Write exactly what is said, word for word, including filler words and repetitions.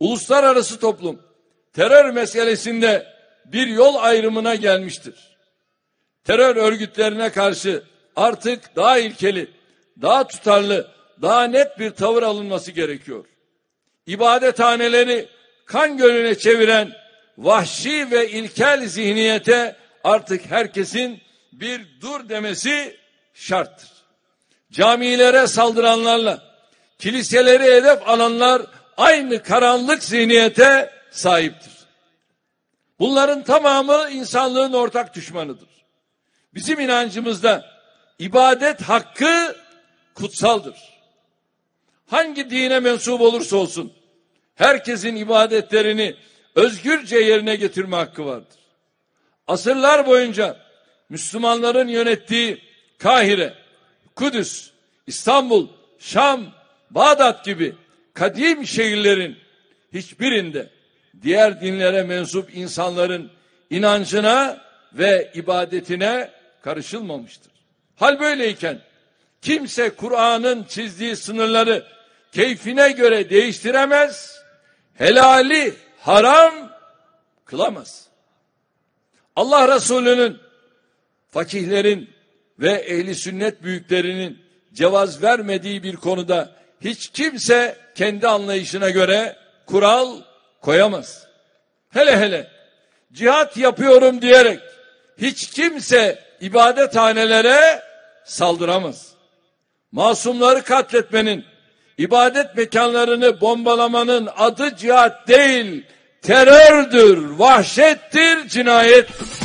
Uluslararası toplum terör meselesinde bir yol ayrımına gelmiştir. Terör örgütlerine karşı artık daha ilkeli, daha tutarlı, daha net bir tavır alınması gerekiyor. İbadethaneleri kan gölüne çeviren vahşi ve ilkel zihniyete artık herkesin bir dur demesi şarttır. Camilere saldıranlarla kiliseleri hedef alanlar aynı karanlık zihniyete sahiptir. Bunların tamamı insanlığın ortak düşmanıdır. Bizim inancımızda ibadet hakkı kutsaldır. Hangi dine mensup olursa olsun herkesin ibadetlerini özgürce yerine getirme hakkı vardır. Asırlar boyunca Müslümanların yönettiği Kahire, Kudüs, İstanbul, Şam, Bağdat gibi kadim şehirlerin hiçbirinde diğer dinlere mensup insanların inancına ve ibadetine karışılmamıştır. Hal böyleyken kimse Kur'an'ın çizdiği sınırları keyfine göre değiştiremez, helali haram kılamaz. Allah Resulü'nün, fakihlerin ve ehli sünnet büyüklerinin cevaz vermediği bir konuda hiç kimse kendi anlayışına göre kural koyamaz. Hele hele cihat yapıyorum diyerek hiç kimse ibadethanelere saldıramaz. Masumları katletmenin, ibadet mekanlarını bombalamanın adı cihat değil, terördür, vahşettir, cinayettir.